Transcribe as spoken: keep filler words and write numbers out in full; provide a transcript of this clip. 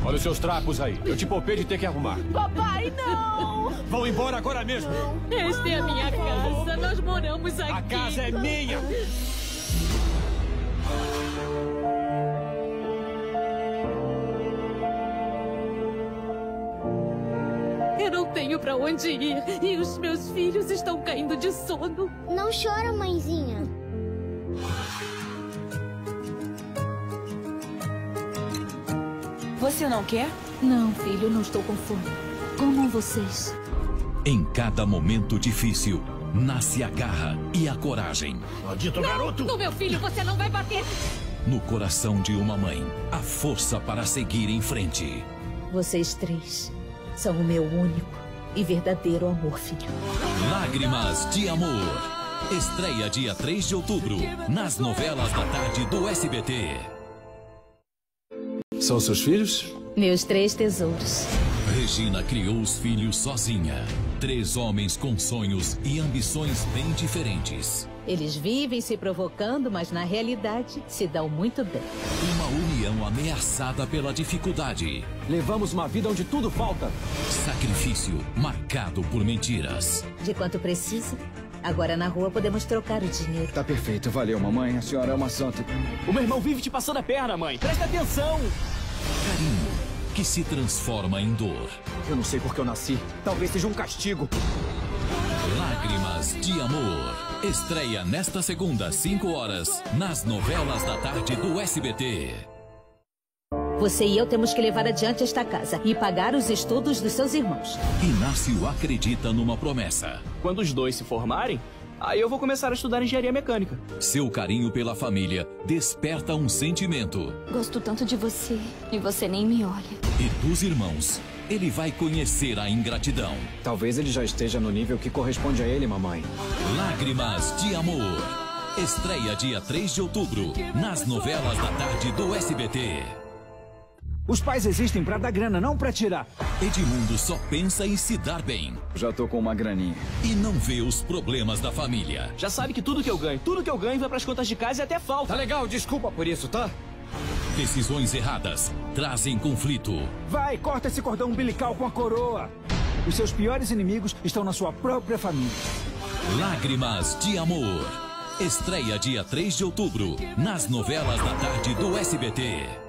Olha os seus trapos aí. Eu te poupei de ter que arrumar. Papai, não! Vão embora agora mesmo. Esta é a minha casa. Nós moramos aqui. A casa é minha. Eu não tenho pra onde ir. E os meus filhos estão caindo de sono. Não chora, mãezinha. Você não quer? Não, filho, não estou com fome. Comam vocês. Em cada momento difícil, nasce a garra e a coragem. Maldito garoto! No meu filho você não vai bater. No coração de uma mãe, a força para seguir em frente. Vocês três são o meu único e verdadeiro amor, filho. Lágrimas de Amor. Estreia dia três de outubro, nas novelas da tarde do S B T. São seus filhos? Meus três tesouros. Regina criou os filhos sozinha. Três homens com sonhos e ambições bem diferentes. Eles vivem se provocando, mas na realidade se dão muito bem. Uma união ameaçada pela dificuldade. Levamos uma vida onde tudo falta. Sacrifício marcado por mentiras. De quanto precisa? Agora na rua podemos trocar o dinheiro. Tá perfeito, valeu, mamãe. A senhora é uma santa. O meu irmão vive te passando a perna, mãe. Presta atenção. Carinho que se transforma em dor. Eu não sei por que eu nasci. Talvez seja um castigo. Lágrimas de Amor. Estreia nesta segunda, cinco horas, nas novelas da tarde do S B T. Você e eu temos que levar adiante esta casa e pagar os estudos dos seus irmãos. Inácio acredita numa promessa. Quando os dois se formarem, aí eu vou começar a estudar engenharia mecânica. Seu carinho pela família desperta um sentimento. Gosto tanto de você e você nem me olha. E dos irmãos, ele vai conhecer a ingratidão. Talvez ele já esteja no nível que corresponde a ele, mamãe. Lágrimas de Amor. Estreia dia três de outubro, nas novelas da tarde do S B T. Os pais existem pra dar grana, não pra tirar. Edmundo só pensa em se dar bem. Já tô com uma graninha. E não vê os problemas da família. Já sabe que tudo que eu ganho, tudo que eu ganho vai pras contas de casa e até falta. Tá legal, desculpa por isso, tá? Decisões erradas trazem conflito. Vai, corta esse cordão umbilical com a coroa. Os seus piores inimigos estão na sua própria família. Lágrimas de Amor. Estreia dia três de outubro, nas novelas da tarde do S B T.